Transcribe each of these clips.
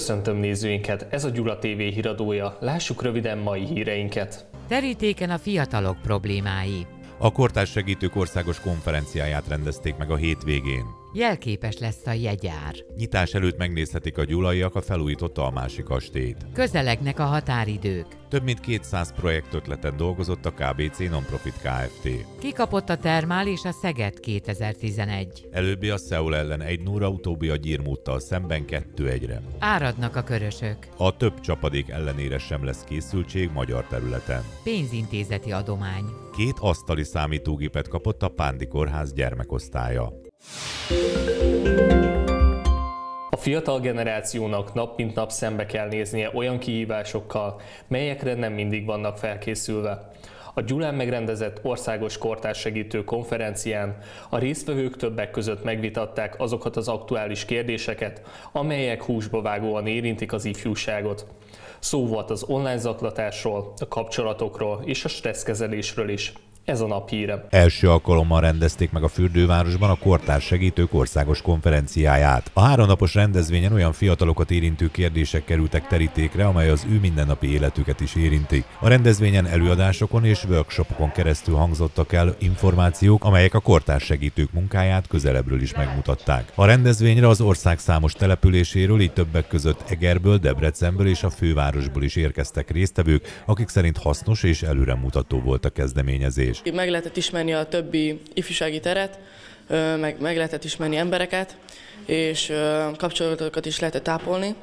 Köszöntöm nézőinket, ez a Gyula TV híradója. Lássuk röviden mai híreinket. Terítéken a fiatalok problémái. A Kortárs Segítők Országos Konferenciáját rendezték meg a hétvégén. Jelképes lesz a jegyár. Nyitás előtt megnézhetik a gyulaiak a felújított Almási kastélyt. Közelegnek a határidők. Több mint 200 projektötleten dolgozott a KBC Nonprofit Kft. Kikapott a Thermál és a Szeged 2011. Előbbi a Szeul ellen 1-0, utóbbi a Gyirmóttal szemben 2-1-re. Áradnak a körösök. A több csapadék ellenére sem lesz készültség magyar területen. Pénzintézeti adomány. 2 asztali számítógépet kapott a Pándi Kórház gyermekosztálya. A fiatal generációnak nap mint nap szembe kell néznie olyan kihívásokkal, melyekre nem mindig vannak felkészülve. A Gyulán megrendezett Országos Kortárs Segítő Konferencián a résztvevők többek között megvitatták azokat az aktuális kérdéseket, amelyek húsba vágóan érintik az ifjúságot. Szó volt az online zaklatásról, a kapcsolatokról és a stresszkezelésről is. Ez a nap híre. Első alkalommal rendezték meg a Fürdővárosban a Kortárs Segítők Országos Konferenciáját. A 3 napos rendezvényen olyan fiatalokat érintő kérdések kerültek terítékre, amely az ő mindennapi életüket is érintik. A rendezvényen előadásokon és workshopokon keresztül hangzottak el információk, amelyek a kortárs segítők munkáját közelebbről is megmutatták. A rendezvényre az ország számos településéről, így többek között Egerből, Debrecenből és a fővárosból is érkeztek résztvevők, akik szerint hasznos és előremutató volt a kezdeményezés. Meg lehetett ismerni a többi ifjúsági teret, meg lehetett ismerni embereket, és kapcsolatokat is lehetett ápolni.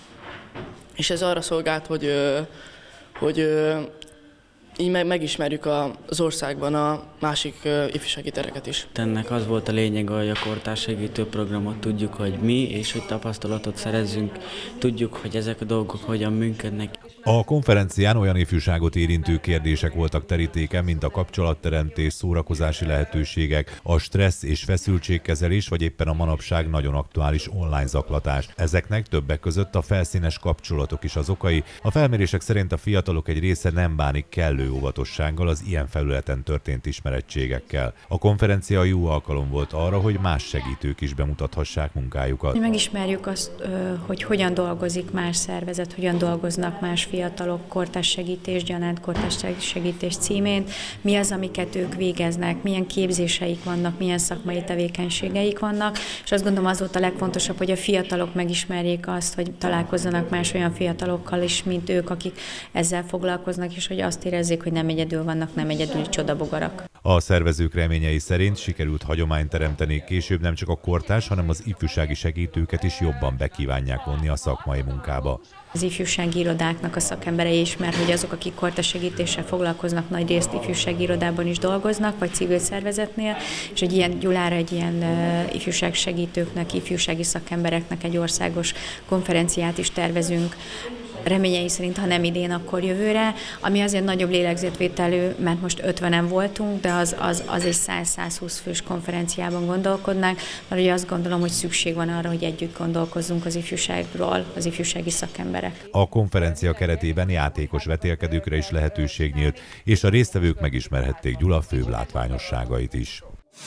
És ez arra szolgált, hogy így megismerjük az országban a másik ifjúsági tereket is. Ennek az volt a lényeg, hogy a kortárs segítő programot tudjuk, hogy mi, és hogy tapasztalatot szerezzünk, tudjuk, hogy ezek a dolgok hogyan működnek. A konferencián olyan ifjúságot érintő kérdések voltak terítéken, mint a kapcsolatteremtés, szórakozási lehetőségek, a stressz és feszültségkezelés, vagy éppen a manapság nagyon aktuális online zaklatás. Ezeknek többek között a felszínes kapcsolatok is az okai. A felmérések szerint a fiatalok egy része nem bánik kellő óvatossággal az ilyen felületen történt ismerettségekkel. A konferencia jó alkalom volt arra, hogy más segítők is bemutathassák munkájukat. Megismerjük azt, hogy hogyan dolgozik más szervezet, hogyan dolgoznak más fiatalok kortárs segítés gyanánt, kortárs segítés címén, mi az, amiket ők végeznek, milyen képzéseik vannak, milyen szakmai tevékenységeik vannak, és azt gondolom az volt a legfontosabb, hogy a fiatalok megismerjék azt, hogy találkozzanak más olyan fiatalokkal is, mint ők, akik ezzel foglalkoznak, és hogy azt érezzék, hogy nem egyedül vannak, nem egyedül csodabogarak. A szervezők reményei szerint sikerült hagyományt teremteni, később nem csak a kortárs, hanem az ifjúsági segítőket is jobban bekívánják vonni a szakmai munkába. Az ifjúsági irodáknak a szakemberei is, mert hogy azok, akik kortárs segítéssel foglalkoznak, nagy részt ifjúsági irodában is dolgoznak, vagy civil szervezetnél, és egy ilyen Gyulára, egy ilyen ifjúságsegítőknek, ifjúsági szakembereknek egy országos konferenciát is tervezünk. Reményei szerint, ha nem idén, akkor jövőre, ami azért nagyobb lélegzetvételű, mert most 50-en voltunk, de az egy 100-120 fős konferenciában gondolkodnánk, mert ugye azt gondolom, hogy szükség van arra, hogy együtt gondolkozzunk az ifjúságról, az ifjúsági szakemberek. A konferencia keretében játékos vetélkedőkre is lehetőség nyílt, és a résztvevők megismerhették Gyula főbb látványosságait is.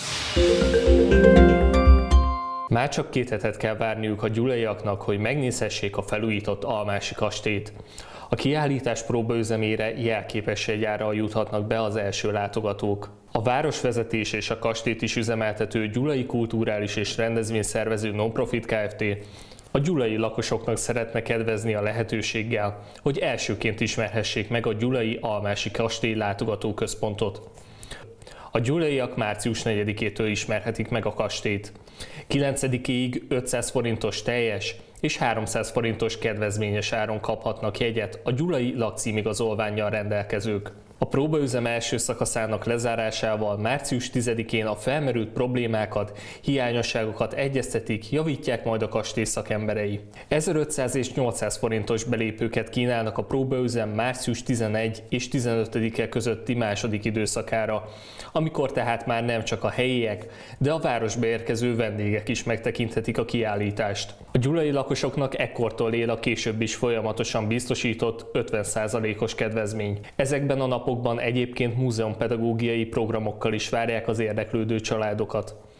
Már csak 2 hetet kell várniuk a gyulaiaknak, hogy megnézhessék a felújított Almási kastélyt. A kiállítás próbaüzemére jelképes jegyárral juthatnak be az első látogatók. A városvezetés és a kastélyt is üzemeltető Gyulai Kulturális és Rendezvényszervező Nonprofit Kft. A gyulai lakosoknak szeretne kedvezni a lehetőséggel, hogy elsőként ismerhessék meg a Gyulai Almási kastély látogatóközpontot. A gyulaiak március 4-től ismerhetik meg a kastélyt. 9-ig 500 forintos teljes és 300 forintos kedvezményes áron kaphatnak jegyet a gyulai lakcímigazolvánnyal rendelkezők. A próbaüzem első szakaszának lezárásával március 10-én a felmerült problémákat, hiányosságokat egyeztetik, javítják majd a kastély szakemberei. 1500 és 800 forintos belépőket kínálnak a próbaüzem március 11 és 15-e közötti második időszakára, amikor tehát már nem csak a helyiek, de a városba érkező vendégek is megtekinthetik a kiállítást. A gyulai lakosoknak ekkortól él a később is folyamatosan biztosított 50%-os kedvezmény. Ezekben a napokban egyébként múzeumpedagógiai programokkal is várják az érdeklődő családokat.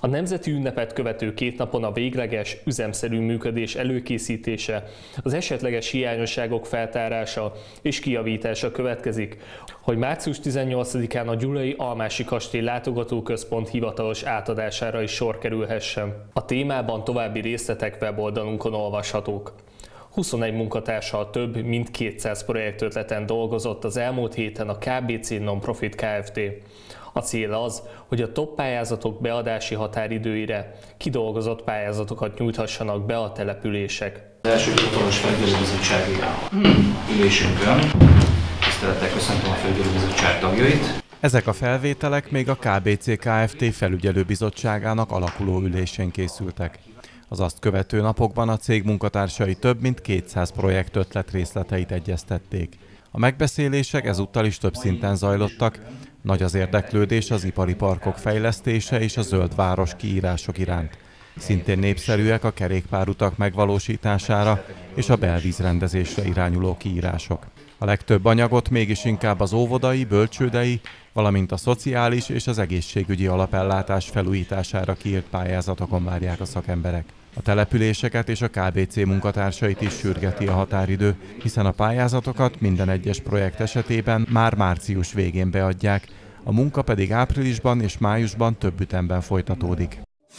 A nemzeti ünnepet követő 2 napon a végleges, üzemszerű működés előkészítése, az esetleges hiányosságok feltárása és kijavítása következik, hogy március 18-án a Gyulai Almási Kastély Látogatóközpont hivatalos átadására is sor kerülhessen. A témában további részletek weboldalunkon olvashatók. 21 munkatársal több mint 200 projektötleten dolgozott az elmúlt héten a KBC Non-Profit Kft. A cél az, hogy a top pályázatok beadási határidőire kidolgozott pályázatokat nyújthassanak be a települések. Az első hivatalos felügyelőbizottsági ülésünkön tisztelettel köszöntöm a felügyelőbizottság tagjait. Ezek a felvételek még a KBC Kft. Felügyelőbizottságának alakuló ülésén készültek. Az azt követő napokban a cég munkatársai több mint 200 projektötlet részleteit egyeztették. A megbeszélések ezúttal is több szinten zajlottak, nagy az érdeklődés az ipari parkok fejlesztése és a zöld város kiírások iránt. Szintén népszerűek a kerékpárutak megvalósítására és a belvízrendezésre irányuló kiírások. A legtöbb anyagot mégis inkább az óvodai, bölcsődei, valamint a szociális és az egészségügyi alapellátás felújítására kiírt pályázatokon várják a szakemberek. A településeket és a KBC munkatársait is sürgeti a határidő, hiszen a pályázatokat minden egyes projekt esetében már március végén beadják, a munka pedig áprilisban és májusban több ütemben folytatódik.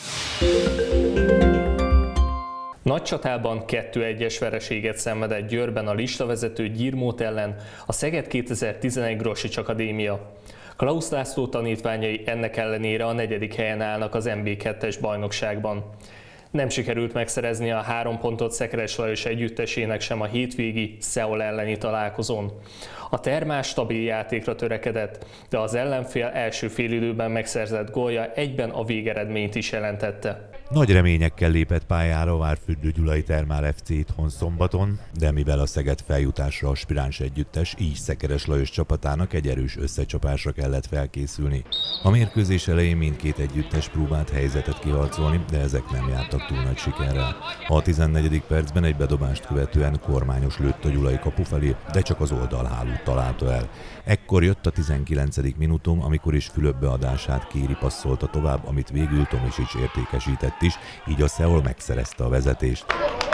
Nagycsatában 2-1-es vereséget szenvedett Győrben a listavezető Gyirmót ellen a Szeged 2011 Grosics Akadémia. Klaus László tanítványai ennek ellenére a 4. helyen állnak az MB2-es bajnokságban. Nem sikerült megszerezni a 3 pontot Szekeres Lajos együttesének sem a hétvégi Szeol elleni találkozón. A Termás stabil játékra törekedett, de az ellenfél első félidőben megszerzett gólja egyben a végeredményt is jelentette. Nagy reményekkel lépett pályára a Várfürdő Gyulai Termál FC itthon szombaton, de mivel a Szeged feljutásra aspiráns együttes, így Szekeres Lajos csapatának egy erős összecsapásra kellett felkészülni. A mérkőzés elején mindkét együttes próbált helyzetet kiharcolni, de ezek nem jártak túl nagy sikerrel. A 14. percben egy bedobást követően Kormányos lőtt a gyulai kapu felé, de csak az oldalhálót találta el. Ekkor jött a 19. minutum, amikor is Fülöp beadását Kéri passzolta tovább, amit végül Tomisics értékesített is, így a Szeol megszerezte a vezetést.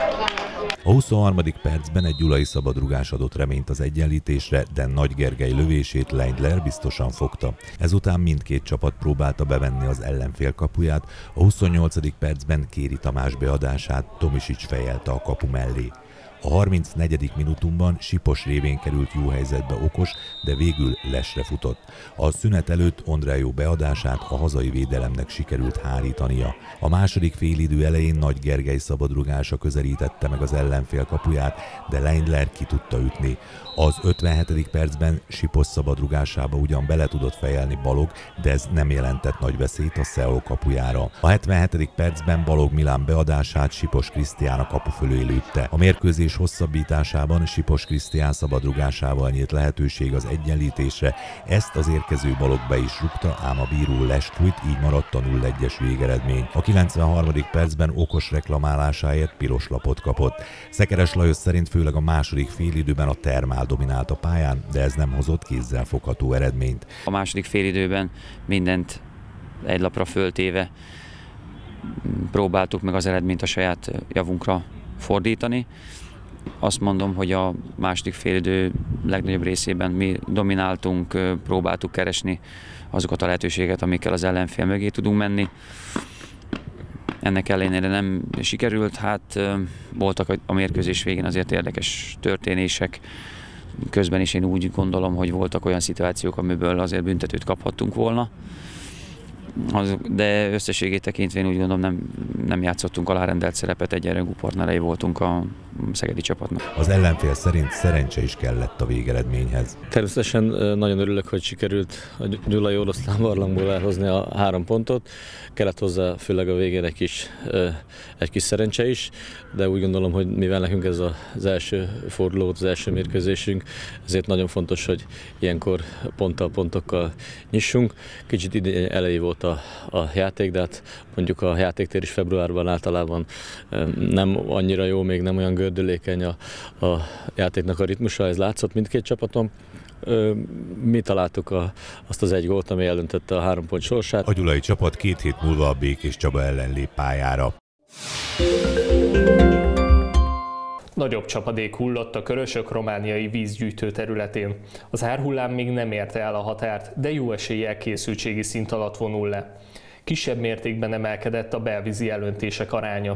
A 23. percben egy gyulai szabadrugás adott reményt az egyenlítésre, de Nagy Gergely lövését Leindler biztosan fogta. Ezután mindkét csapat próbálta bevenni az ellenfél kapuját, a 28. percben Kéri Tamás beadását Tomisics fejelte a kapu mellé. A 34. minutumban Sipos révén került jó helyzetbe Okos, de végül lesre futott. A szünet előtt Ondrájó beadását a hazai védelemnek sikerült hárítania. A második félidő elején Nagy Gergely szabadrugása közelítette meg az ellenfél kapuját, de Leindler ki tudta ütni. Az 57. percben Sipos szabadrugásába ugyan bele tudott fejelni Balog, de ez nem jelentett nagy veszélyt a Szeol kapujára. A 77. percben Balog Milán beadását Sipos Krisztián a kapu fölé lőtte. A mérkőzés hosszabbításában Sipos Krisztián szabadrugásával nyílt lehetőség az egyenlítésre, ezt az érkező Balog be is rúgta, ám a bíró lestújt, így maradt a 0-1-es végeredmény. A 93. percben Okos reklamálásáért piros lapot kapott. Szekeres Lajos szerint főleg a második félidőben a Termál dominált a pályán, de ez nem hozott kézzelfogható eredményt. A második félidőben mindent egy lapra föltéve próbáltuk meg az eredményt a saját javunkra fordítani. Azt mondom, hogy a második félidő legnagyobb részében mi domináltunk, próbáltuk keresni azokat a lehetőségeket, amikkel az ellenfél mögé tudunk menni. Ennek ellenére nem sikerült, hát voltak a mérkőzés végén azért érdekes történések. Közben is én úgy gondolom, hogy voltak olyan szituációk, amiből azért büntetőt kaphattunk volna. De összességét tekintve én úgy gondolom nem játszottunk alárendelt szerepet, egyenrangú partnerei voltunk a szegedi csapatnak. Az ellenfél szerint szerencse is kellett a végeredményhez. Természetesen nagyon örülök, hogy sikerült a gyulai oroszlán barlangból elhozni a 3 pontot. Kellett hozzá főleg a végén egy kis szerencse is, de úgy gondolom, hogy mivel nekünk ez az első forduló, az első mérkőzésünk, ezért nagyon fontos, hogy ilyenkor pontokkal nyissunk. Kicsit idén elejé volt a játék, de hát mondjuk a játéktér is februárban általában nem annyira jó, még nem olyan gördülékeny a játéknak a ritmusa, ez látszott mindkét csapaton. Mi találtuk azt az egy gólt, ami eldöntötte a 3 pont sorsát. A gyulai csapat 2 hét múlva a Békés Csaba ellen lép pályára. Nagyobb csapadék hullott a Körösök romániai vízgyűjtő területén. Az árhullám még nem érte el a határt, de jó eséllyel készültségi szint alatt vonul le. Kisebb mértékben emelkedett a belvízi elöntések aránya.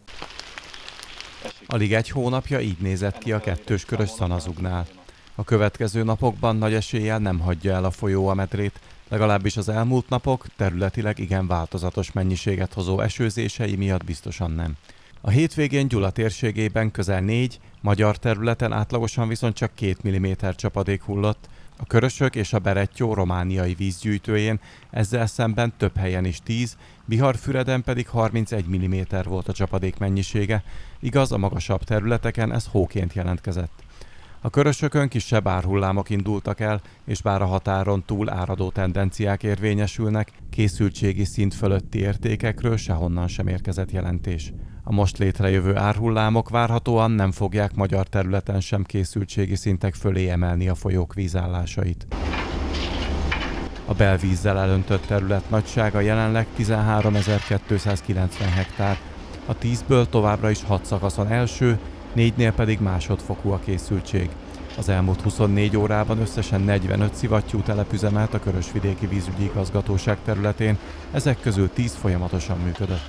Alig egy hónapja így nézett ki a 2-s Körös Szanazugnál. A következő napokban nagy eséllyel nem hagyja el a folyó a medrét, legalábbis az elmúlt napok területileg igen változatos mennyiséget hozó esőzései miatt biztosan nem. A hétvégén Gyula térségében közel 4, magyar területen átlagosan viszont csak 2 mm csapadék hullott, a Körösök és a Berettyó romániai vízgyűjtőjén ezzel szemben több helyen is 10, Biharfüreden pedig 31 mm volt a csapadék mennyisége, igaz, a magasabb területeken ez hóként jelentkezett. A Körösökön kisebb árhullámok indultak el, és bár a határon túl áradó tendenciák érvényesülnek, készültségi szint fölötti értékekről sehonnan sem érkezett jelentés. A most létrejövő árhullámok várhatóan nem fogják magyar területen sem készültségi szintek fölé emelni a folyók vízállásait. A belvízzel elöntött terület nagysága jelenleg 13.290 hektár, a 10-ből továbbra is 6 szakaszon első, 4-nél pedig másodfokú a készültség. Az elmúlt 24 órában összesen 45 szivattyú telepüzemelt a Körösvidéki Vízügyi Igazgatóság területén, ezek közül 10 folyamatosan működött.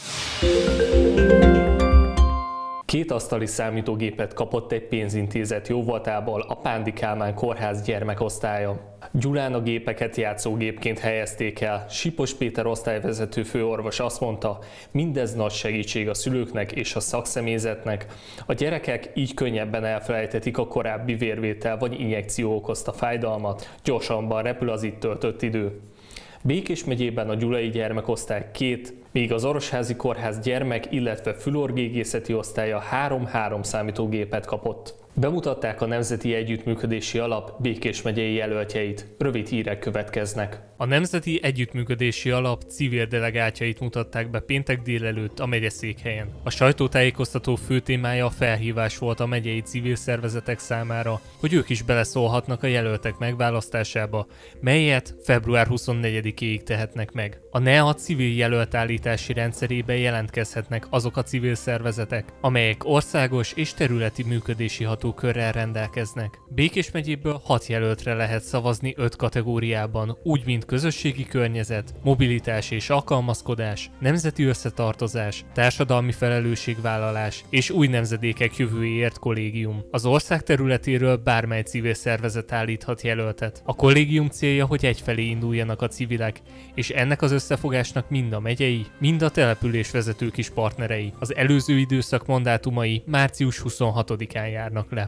2 asztali számítógépet kapott egy pénzintézet jóvoltából a Pándi Kálmán kórház gyermekosztálya. Gyulán a gépeket játszógépként helyezték el. Sipos Péter osztályvezető főorvos azt mondta, mindez nagy segítség a szülőknek és a szakszemélyzetnek. A gyerekek így könnyebben elfelejthetik a korábbi vérvétel vagy injekció okozta fájdalmat, gyorsabban repül az itt töltött idő. Békés megyében a gyulai gyermekosztály 2, míg az Orosházi Kórház gyermek, illetve fülorgégészeti osztálya 3 számítógépet kapott. Bemutatták a Nemzeti Együttműködési Alap Békés megyei jelöltjeit. Rövid hírek következnek. A Nemzeti Együttműködési Alap civil delegáltjait mutatták be péntek délelőtt a megyeszékhelyen. A sajtótájékoztató fő témája a felhívás volt a megyei civil szervezetek számára, hogy ők is beleszólhatnak a jelöltek megválasztásába, melyet február 24-éig tehetnek meg. A NEA civil jelöltállítási rendszerébe jelentkezhetnek azok a civil szervezetek, amelyek országos és területi működési hatókörrel rendelkeznek. Békés megyéből 6 jelöltre lehet szavazni 5 kategóriában, úgy mint közösségi környezet, mobilitás és alkalmazkodás, nemzeti összetartozás, társadalmi felelősségvállalás és új nemzedékek jövőjéért kollégium. Az ország területéről bármely civil szervezet állíthat jelöltet. A kollégium célja, hogy egyfelé induljanak a civilek, és ennek az összefogásnak mind a megyei, mind a településvezetők is partnerei. Az előző időszak mandátumai március 26-án járnak le.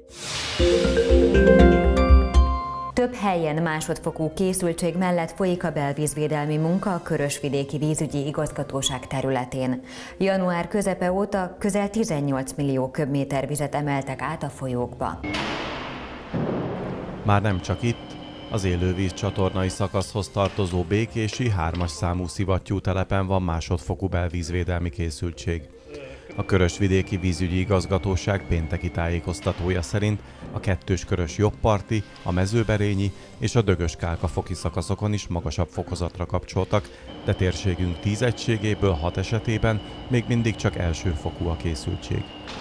Több helyen másodfokú készültség mellett folyik a belvízvédelmi munka a Körösvidéki Vízügyi Igazgatóság területén. Január közepe óta közel 18 millió köbméter vizet emeltek át a folyókba. Már nem csak itt, az élővíz csatornai szakaszhoz tartozó békési 3-as számú szivattyú telepen van másodfokú belvízvédelmi készültség. A Körösvidéki Vízügyi Igazgatóság pénteki tájékoztatója szerint a 2-s Körös jobbparti, a Mezőberényi és a Dögös-Kálkafoki szakaszokon is magasabb fokozatra kapcsoltak, de térségünk 10 egységéből 6 esetében még mindig csak elsőfokú a készültség.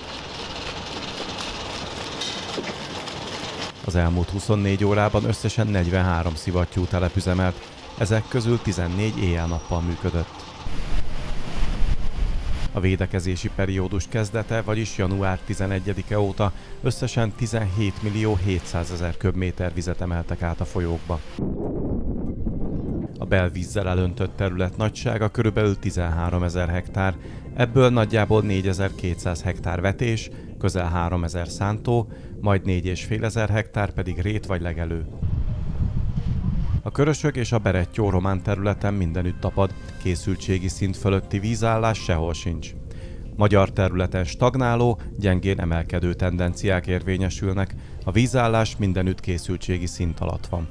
Az elmúlt 24 órában összesen 43 szivattyú telepüzemelt, ezek közül 14 éjjel-nappal működött. A védekezési periódus kezdete, vagyis január 11-e óta összesen 17.700.000 köbméter vizet emeltek át a folyókba. A belvízzel elöntött terület nagysága körülbelül 13.000 hektár, ebből nagyjából 4.200 hektár vetés, közel 3.000 szántó, majd 4.500 hektár pedig rét vagy legelő. A Körösök és a Berettyó román területen mindenütt tapad, készültségi szint fölötti vízállás sehol sincs. Magyar területen stagnáló, gyengén emelkedő tendenciák érvényesülnek, a vízállás mindenütt készültségi szint alatt van.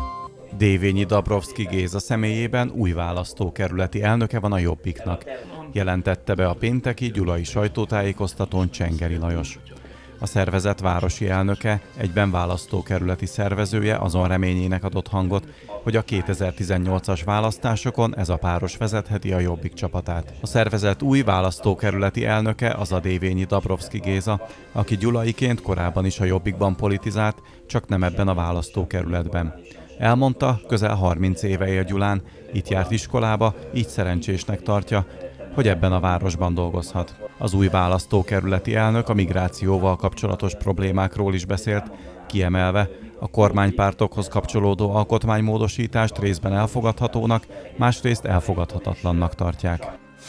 Dévényi Dabrowski Géza személyében új választókerületi elnöke van a Jobbiknak. jelentette be a pénteki gyulai sajtótájékoztatón Csengeri Lajos. A szervezet városi elnöke, egyben választókerületi szervezője azon reményének adott hangot, hogy a 2018-as választásokon ez a páros vezetheti a Jobbik csapatát. A szervezet új választókerületi elnöke az a Dévényi Dabrowski Géza, aki gyulaiként korábban is a Jobbikban politizált, csak nem ebben a választókerületben. Elmondta, közel 30 éve él Gyulán, itt járt iskolába, így szerencsésnek tartja, hogy ebben a városban dolgozhat. Az új választókerületi elnök a migrációval kapcsolatos problémákról is beszélt, kiemelve, a kormánypártokhoz kapcsolódó alkotmánymódosítást részben elfogadhatónak, másrészt elfogadhatatlannak tartják.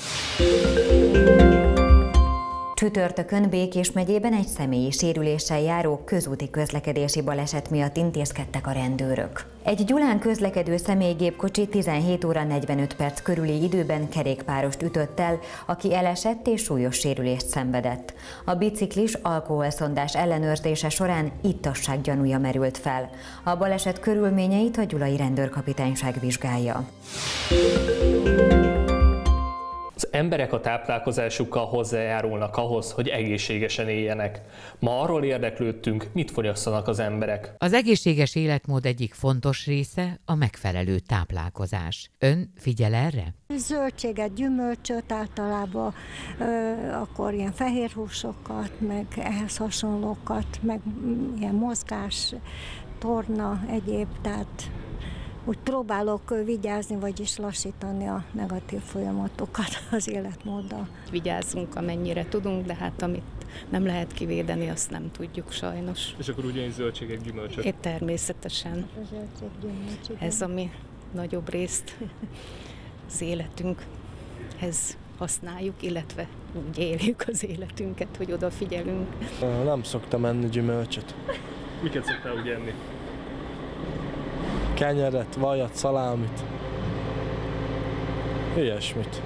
Csütörtökön Békés megyében egy személyi sérüléssel járó közúti közlekedési baleset miatt intézkedtek a rendőrök. Egy Gyulán közlekedő személygépkocsi 17 óra 45 perc körüli időben kerékpárost ütött el, aki elesett és súlyos sérülést szenvedett. A biciklis alkoholszondás ellenőrzése során ittasság gyanúja merült fel. A baleset körülményeit a gyulai rendőrkapitányság vizsgálja. Az emberek a táplálkozásukkal hozzájárulnak ahhoz, hogy egészségesen éljenek. Ma arról érdeklődtünk, mit fogyasszanak az emberek. Az egészséges életmód egyik fontos része a megfelelő táplálkozás. Ön figyel erre? Zöldséget, gyümölcsöt általában, akkor ilyen fehérhúsokat, meg ehhez hasonlókat, meg ilyen mozgás, torna, egyéb, tehát úgy próbálok vigyázni, vagyis lassítani a negatív folyamatokat az életmóddal. Vigyázzunk, amennyire tudunk, de hát amit nem lehet kivédeni, azt nem tudjuk sajnos. És akkor ugyanis zöldségek, gyümölcsök? Épp természetesen. A zöldség, gyümölcsök. Ez ami nagyobb részt az életünkhez használjuk, illetve úgy éljük az életünket, hogy odafigyelünk. Nem szoktam enni gyümölcsöt. Miket szoktál úgy enni? Kenyeret, vajat, szalámit. Ilyesmit.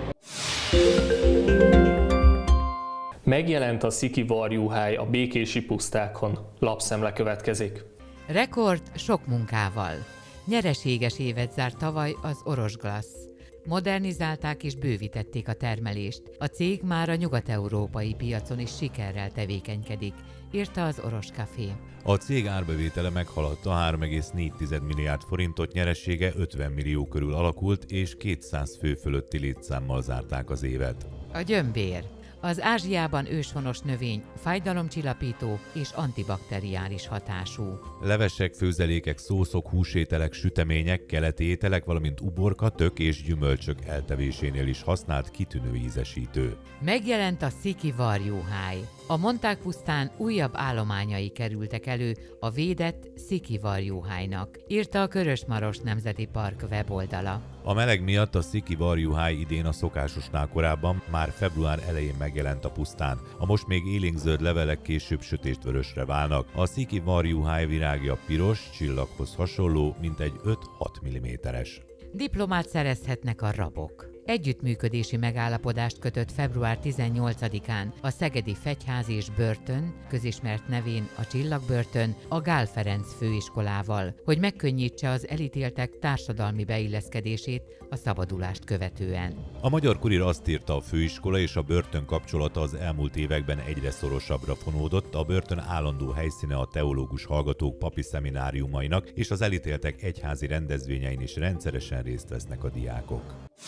Megjelent a sziki varjúháj a békési pusztákon. Lapszemle következik. Rekord sok munkával. Nyereséges évet zárt tavaly az Orosglasz. Modernizálták és bővítették a termelést. A cég már a nyugat-európai piacon is sikerrel tevékenykedik, írta az Oros Café. A cég árbevétele meghaladta 3,4 milliárd forintot, nyeresége 50 millió körül alakult, és 200 fő fölötti létszámmal zárták az évet. A gyömbér. Az Ázsiában őshonos növény, fájdalomcsillapító és antibakteriális hatású. Levesek, főzelékek, szószok, húsételek, sütemények, keleti ételek, valamint uborka, tök és gyümölcsök eltevésénél is használt kitűnő ízesítő. Megjelent a sziki varjúháj. A Monták pusztán újabb állományai kerültek elő a védett sziki varjúhájnak, írta a Körösmaros Nemzeti Park weboldala. A meleg miatt a sziki varjúháj idén a szokásosnál korábban már február elején megjelent a pusztán. A most még élénkzöld levelek később sötétvörösre válnak. A sziki varjúháj virágja piros, csillaghoz hasonló, mint egy 5-6 mm-es. Diplomát szerezhetnek a rabok. Együttműködési megállapodást kötött február 18-án a Szegedi Fegyház és Börtön, közismert nevén a Csillagbörtön, a Gál Ferenc főiskolával, hogy megkönnyítse az elítéltek társadalmi beilleszkedését a szabadulást követően. A Magyar Kurír azt írta, a főiskola és a börtön kapcsolata az elmúlt években egyre szorosabbra fonódott, a börtön állandó helyszíne a teológus hallgatók papi szemináriumainak, és az elítéltek egyházi rendezvényein is rendszeresen részt vesznek a diákok.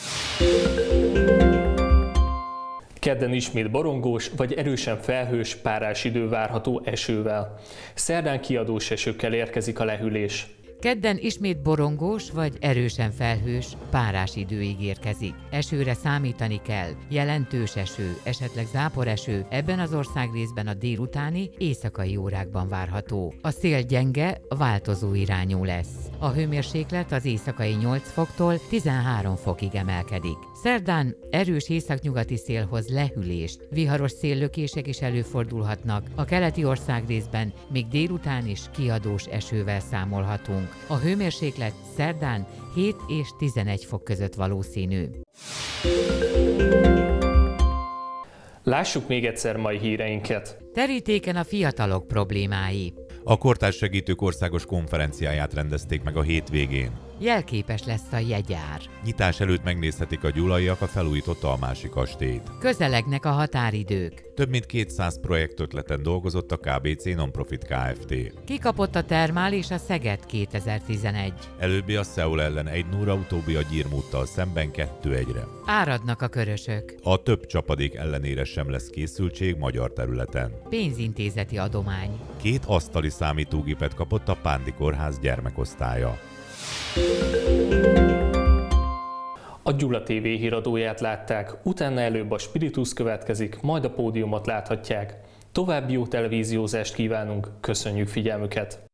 Kedden ismét borongós vagy erősen felhős párás idő várható esővel. Szerdán kiadós esőkkel érkezik a lehűlés. Kedden ismét borongós vagy erősen felhős, párás idő ígérkezik. Esőre számítani kell, jelentős eső, esetleg záporeső ebben az országrészben a délutáni, éjszakai órákban várható. A szél gyenge, változó irányú lesz. A hőmérséklet az éjszakai 8 foktól 13 fokig emelkedik. Szerdán erős északnyugati szélhoz lehűlést, viharos széllökések is előfordulhatnak. A keleti országrészben még délután is kiadós esővel számolhatunk. A hőmérséklet szerdán 7 és 11 fok között valószínű. Lássuk még egyszer mai híreinket. Terítéken a fiatalok problémái. A Kortárs Segítők Országos Konferenciáját rendezték meg a hétvégén. jelképes lesz a jegyár. Nyitás előtt megnézhetik a gyulaiak a felújított Almási kastélyt. Közelegnek a határidők. Több mint 200 projektötleten dolgozott a KBC Nonprofit Kft. Kikapott a Thermál és a Szeged 2011. Előbbi a Szeul ellen 1-0, utóbbi a Gyirmóttal szemben 2-1-re. Áradnak a körösök. A több csapadék ellenére sem lesz készültség magyar területen. Pénzintézeti adomány. 2 asztali számítógépet kapott a Pándi Kórház gyermekosztálya. A Gyula TV híradóját látták, utána előbb a Spiritus következik, majd a pódiumot láthatják. További jó televíziózást kívánunk, köszönjük figyelmüket!